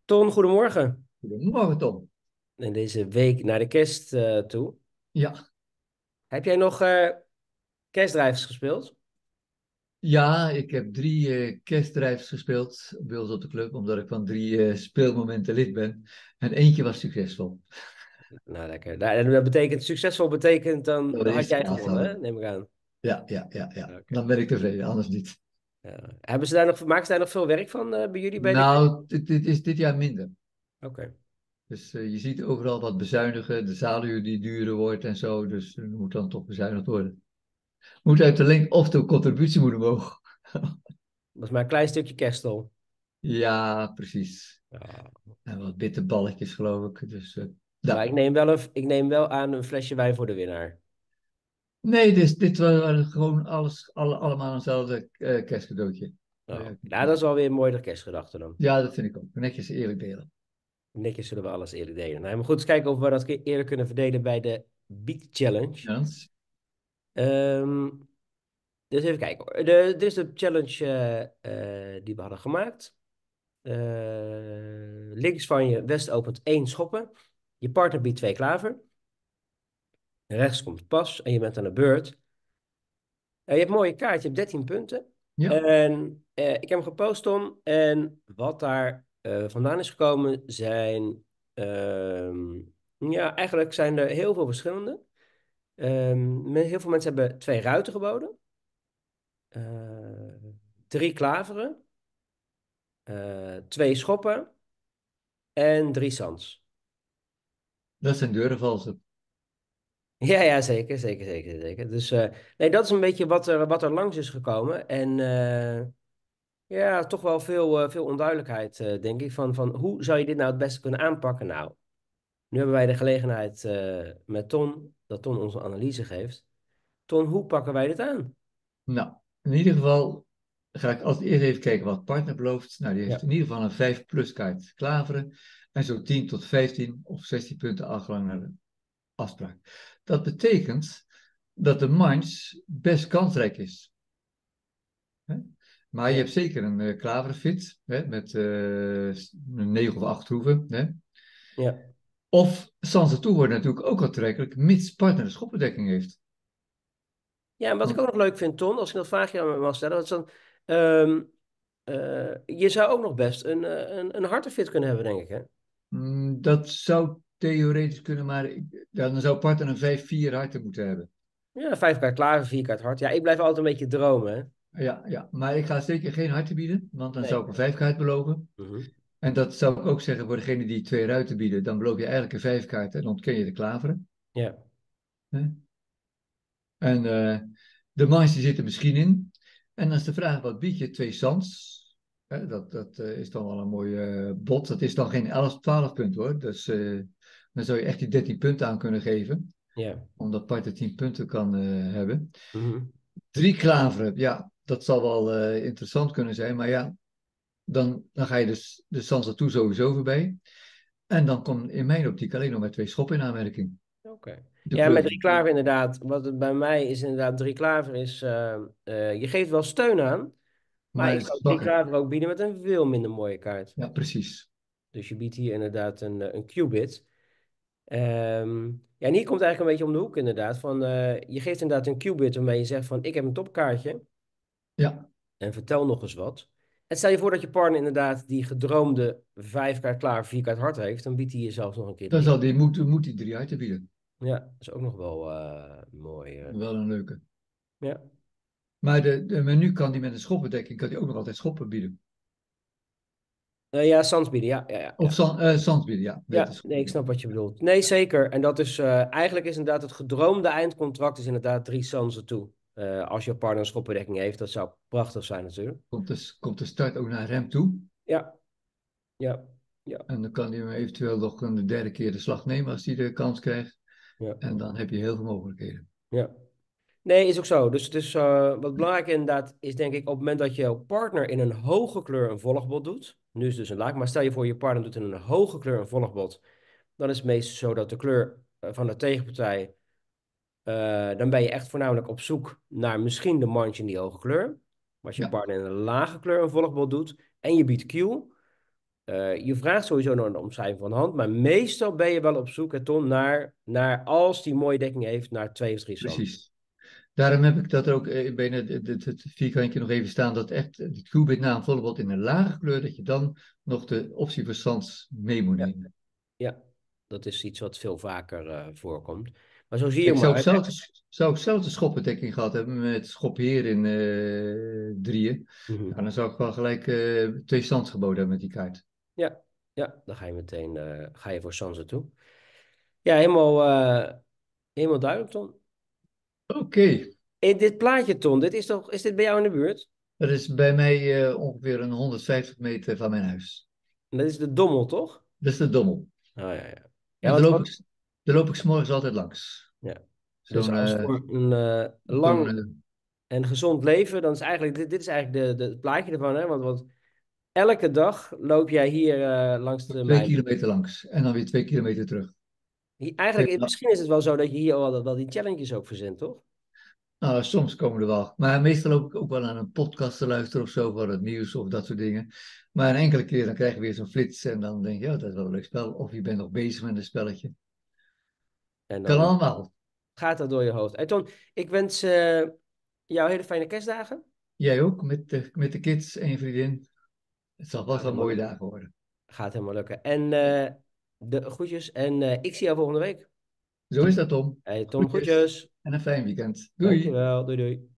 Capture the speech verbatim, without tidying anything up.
Ton, goedemorgen. Goedemorgen, Tom. In deze week naar de kerst eh, toe. Ja, Heb jij nog eh kerstdrijvers gespeeld? ja, ik heb drie eh kerstdrijfs gespeeld bij ons op de club, omdat ik van drie eh, speelmomenten lid ben. En eentje was succesvol. Nou, lekker. Nou, en dat betekent, succesvol betekent, dan Dat was de had eerste jij plaats gewonnen, hè? hadden. Neem ik aan. Ja, ja, ja, ja. Oké. Dan ben ik tevreden, anders niet. Ja. Hebben ze daar nog, maken ze daar nog veel werk van eh, bij jullie bij de kerst? Nou, dit, dit is dit jaar minder. Oké. Dus eh, je ziet overal wat bezuinigen, de zaaluur die duurder wordt en zo. Dus er moet dan toch bezuinigd worden. Moet uit de link of de contributie moet omhoog. Dat is maar een klein stukje kerststol. Ja, precies. Ja. En wat bitterballetjes, geloof ik. Dus eh, Maar ik ja. neem wel, een, ik neem wel aan een flesje wijn voor de winnaar. Nee, dit, dit was gewoon alles, alle, allemaal eenzelfde eh, kerstcadeautje. Oh. Ja, Nou, dat is wel weer een mooie kerstgedachte dan. ja, dat vind ik ook. Netjes eerlijk delen. Netjes zullen we alles eerlijk delen. Nou, maar goed, eens kijken of we dat eerder kunnen verdelen bij de Beat Challenge. Jans? Ehm Dus even kijken hoor. De, dit is de challenge eh, eh, die we hadden gemaakt. Eh, links van je, West opent één schoppen. Je partner biedt twee klaver. Rechts komt pas en je bent aan de beurt. Eh, je hebt een mooie kaart, je hebt dertien punten. Ja, En eh, ik heb hem gepost, Tom. En wat daar eh, vandaan is gekomen zijn... ehm, ja, eigenlijk zijn er heel veel verschillende. Ehm, me- heel veel mensen hebben twee ruiten geboden. Eh, drie klaveren. eh, twee schoppen en drie sans. dat zijn deurenvalsen. Ja, ja, zeker, zeker, zeker, zeker. Dus eh, nee, dat is een beetje wat er, wat er langs is gekomen. En eh, ja, toch wel veel, eh, veel onduidelijkheid, eh, denk ik, van, van hoe zou je dit nou het beste kunnen aanpakken? Nou, nu hebben wij de gelegenheid eh, met Ton, dat Ton onze analyse geeft. Ton, hoe pakken wij dit aan? Nou, in ieder geval ga ik als eerst even kijken wat partner belooft. Nou, die heeft Ja, in ieder geval een vijf plus kaart klaveren. En zo tien tot vijftien of zestien punten afgelang naar de afspraak. Dat betekent dat de manche best kansrijk is. Hè? Maar je ja, hebt zeker een uh, klaverfit hè, met eh, een negen of acht hoeven. Hè? ja. Of sans toe wordt natuurlijk ook aantrekkelijk, mits partner de schopbedekking heeft. Ja, en wat ik Want ook nog leuk vind, Ton, als ik dat vraagje aan me mag stellen, dat is dan, ehm, eh, je zou ook nog best een, eh, een, een hartenfit kunnen hebben, denk ik, hè? mm, dat zou theoretisch kunnen, maar ik- ja, dan zou partner een vijf vier harten moeten hebben. Ja, vijf kaart klaver, vier kaart hard. Ja, ik blijf altijd een beetje dromen, hè? Ja, ja, maar ik ga zeker geen harten bieden, want dan zou Nee. ik een vijf kaart beloven. Mhm. En dat zou ik ook zeggen voor degene die twee ruiten bieden, dan beloof je eigenlijk een vijf kaart en dan ontken je de klaveren. Ja. Hè? En eh, de marge zit er misschien in. En dan is de vraag, wat bied je? Twee sans. Hè, dat dat eh, is dan wel een mooi eh, bod. Dat is dan geen elf, twaalf punten hoor. Dus eh, dan zou je echt die dertien punten aan kunnen geven. Ja. Omdat partner tien punten kan eh, hebben. Mhm. Drie klaveren, ja, dat zal wel eh, interessant kunnen zijn. Maar ja, dan, dan ga je dus de sans ertoe sowieso voorbij. En dan komt in mijn optiek alleen nog maar twee schoppen in aanmerking. Oké. De Ja, kleur met van drie de kleur. klaver inderdaad. Wat het bij mij is inderdaad, drie klaver is, eh, eh, je geeft wel steun aan, maar Maar ik het is zou drie zwakker. klaver ook bieden met een veel minder mooie kaart. Ja, precies. Dus je biedt hier inderdaad een, eh, een qubit. Ehm, ja, en hier komt eigenlijk een beetje om de hoek inderdaad. Van, eh, je geeft inderdaad een qubit waarmee je zegt van, ik heb een topkaartje. Ja. En vertel nog eens wat. En stel je voor dat je partner inderdaad die gedroomde vijf kaart klaar, vier kaart hard heeft, dan biedt hij je zelfs nog een keer Dan drie. zal die, moet, moet die drie uit te bieden. Ja, dat is ook nog wel eh, mooi. eh. Wel een leuke. Ja. Maar de, de menu kan die met een schopbedekking kan die ook nog altijd schoppen bieden. Eh, ja, sans bieden, ja, ja, ja, Of ja. zand, uh, zand bieden, ja. Met de Ja, nee, ik snap schopbedekking. wat je bedoelt. Nee, zeker. En dat is eh, eigenlijk is inderdaad het gedroomde eindcontract is inderdaad drie sansen toe. Eh, als je partner een schopbedekking heeft, dat zou prachtig zijn natuurlijk. Komt de, komt de start ook naar hem toe. Ja, ja, ja, En dan kan hij hem eventueel nog een derde keer de slag nemen als hij de kans krijgt. ja, En dan heb je heel veel mogelijkheden. ja. Nee, is ook zo. Dus het is, eh, wat belangrijk inderdaad is, denk ik, op het moment dat jouw partner in een hoge kleur een volgbod doet. Nu is het dus een laag, maar stel je voor je partner doet in een hoge kleur een volgbod. Dan is het meestal zo dat de kleur eh, van de tegenpartij, eh, dan ben je echt voornamelijk op zoek naar misschien de manche in die hoge kleur. Maar als je Ja, partner in een lage kleur een volgbod doet en je biedt Q, Uh, je vraagt sowieso naar de omschrijving van de hand, maar meestal ben je wel op zoek, hè, Ton, naar, naar als die mooie dekking heeft, naar twee of drie zand. Precies. Daarom heb ik dat er ook eh, bij het, het, het vierkantje nog even staan, dat echt het Q-bit na een volle bot in een lage kleur, dat je dan nog de optie voor zands mee moet Ja, nemen. ja, dat is iets wat veel vaker uh, voorkomt. Maar zo zie je Ik zou, maar. zelf, zou ik zelf de schoppendekking gehad hebben met schopheer in uh, drieën, Mm-hmm. nou, dan zou ik wel gelijk uh, twee zands geboden hebben met die kaart. Ja, ja, dan ga je meteen uh, ga je voor Sansa toe. Ja, helemaal, uh, helemaal duidelijk, Ton. Oké. Okay. In dit plaatje, Ton, dit is, toch, is dit bij jou in de buurt? Dat is bij mij uh, ongeveer een honderdvijftig meter van mijn huis. En dat is de Dommel, toch? Dat is de Dommel. Oh, ja, ja. Ja, En daar want, loop, wat... ik, daar loop ik 's morgens altijd langs. ja. Dus Zo'n als uh, voor een uh, lang uh, en gezond leven, dan is eigenlijk, dit, dit is eigenlijk de, de, het plaatje ervan, hè? Want, want elke dag loop jij hier uh, langs de twee mijn. kilometer langs en dan weer twee kilometer terug. Eigenlijk, misschien is het wel zo dat je hier wel, wel die challenges ook verzint, toch? Nou, soms komen er wel. Maar meestal loop ik ook wel aan een podcast te luisteren of zo, voor het nieuws of dat soort dingen. Maar een enkele keer dan krijg je weer zo'n flits en dan denk je, ja, dat is wel een leuk spel. Of je bent nog bezig met een spelletje. En Kan dan allemaal. gaat dat door je hoofd. Hey Ton, ik wens uh, jou hele fijne kerstdagen. Jij ook, met de, met de kids en je vriendin. Het zal vast wel mooie lukken. dagen worden. Gaat helemaal lukken. En uh, de groetjes. En uh, ik zie jou volgende week. Zo is dat, Tom. Hey Tom, Groetjes groetjes. en een fijn weekend. Doei. Dankjewel. Doei doei.